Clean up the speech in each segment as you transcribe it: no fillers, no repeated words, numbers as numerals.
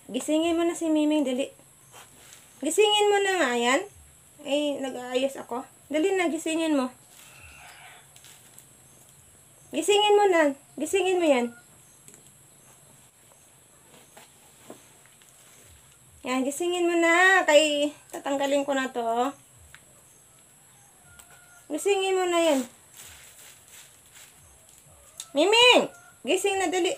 Gisingin mo na si Miming, dali. Gisingin mo na nga yan. Ay, nag-aayos ako. Dali na, gisingin mo. Gisingin mo na. Gisingin mo yan. Yan, gisingin mo na. Kay, tatanggalin ko na to. Gisingin mo na yan. Miming! Gising na, dali.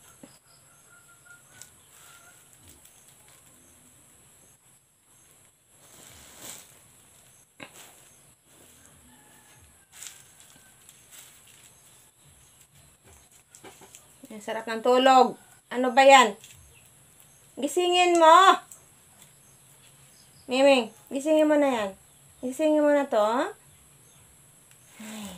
Ang sarap ng tulog. Ano ba yan? Gisingin mo. Miming, gisingin mo na yan. Gisingin mo na to. Ay.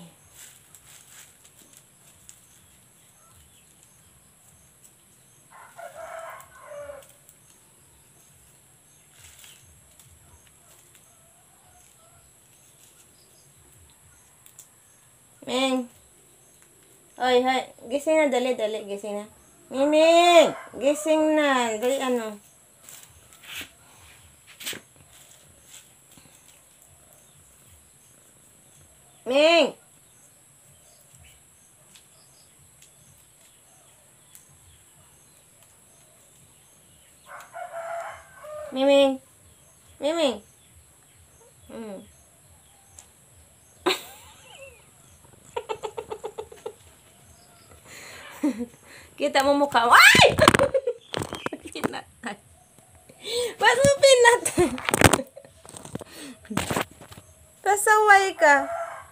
Ming. Oy, hay. Gising na, dali, dali. Gising na. Miming! Gising na. Dali, ano. Ming! Miming! Miming! Kita mo mukha mo. Ay! Pinatay. Ba't mo pinatay? Pasaway ka.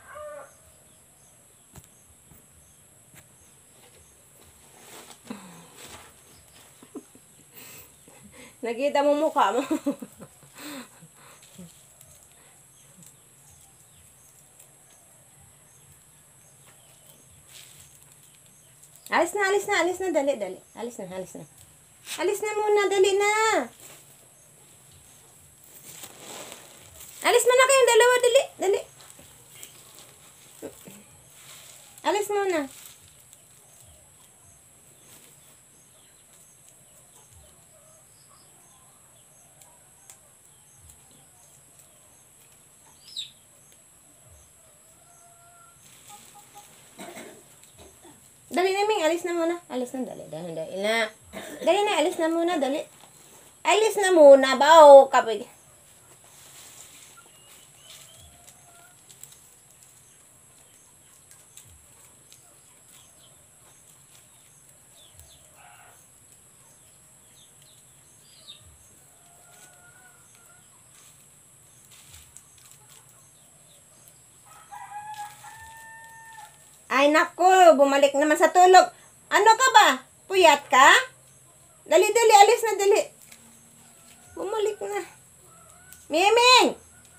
Nakita mo mukha mo. Alis na, alis na, alis na, dali, dali. Alis na, alis na. Alis na muna, dali na. Alis muna kayong dalawa, dali, dali. Alis muna. Dali na, Ming. Alis na muna. Alis na, dali. Dali, dali na. Dali na, alis na muna, dali. Alis na muna, bao. Kapag... Ay, naku, bumalik naman sa tulog. Ano ka ba? Puyat ka? Dali, dali, alis na, dali. Bumalik na. Miming!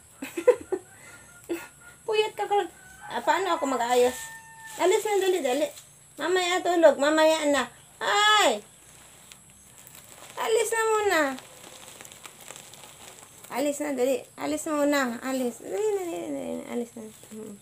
Puyat ka ka. Paano ako mag-ayos? Alis na, dali, dali. Mamaya tulog, mamaya na. Ay! Alis na muna. Alis na, dali. Alis na muna. Alis. Dali, dali, dali. Alis na.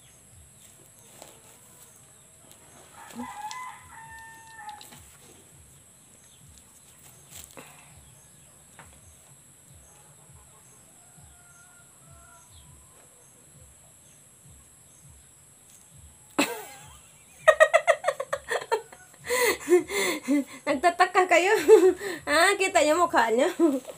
Nagtataka kayo. Ah, kita niyo mukha niyo.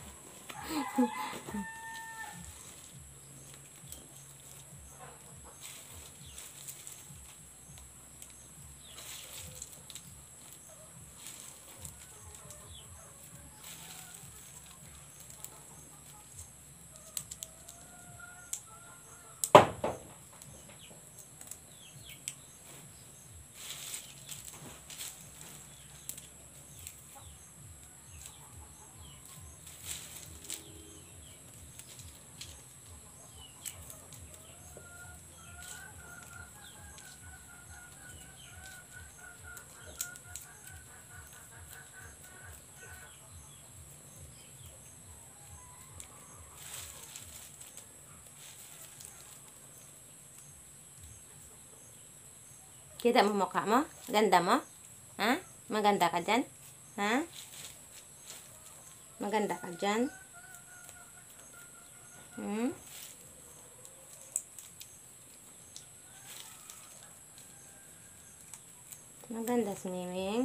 Kita mo mukha mo? Ganda mo? Ha? Maganda ka dyan? Ha? Maganda ka dyan? Hmm? Maganda si Miming.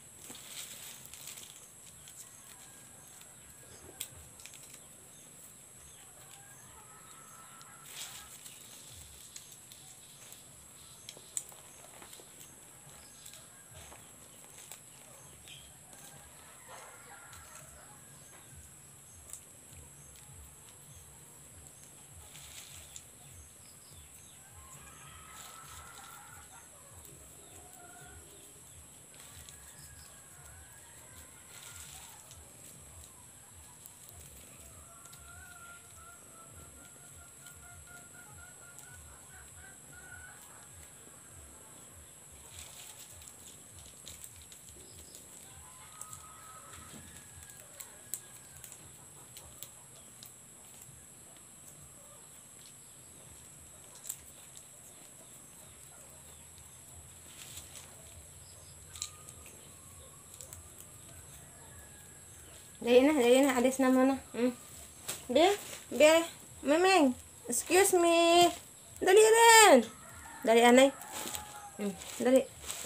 Dali na, alis na muna. Be, Miming, excuse me. Dali rin. Dali, anay. Dali.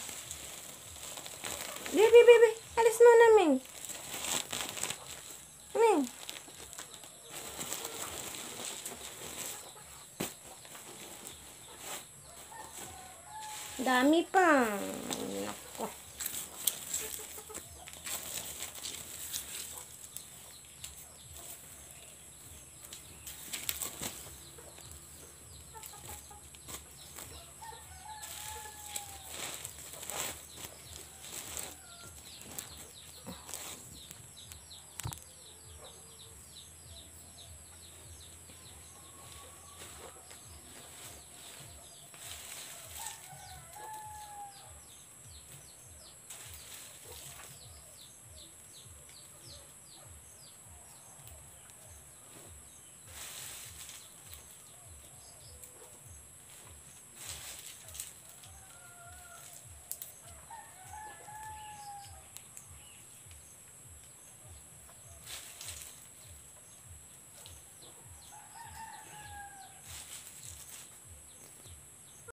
Be, alis muna, Ming. Ming. Dami pa.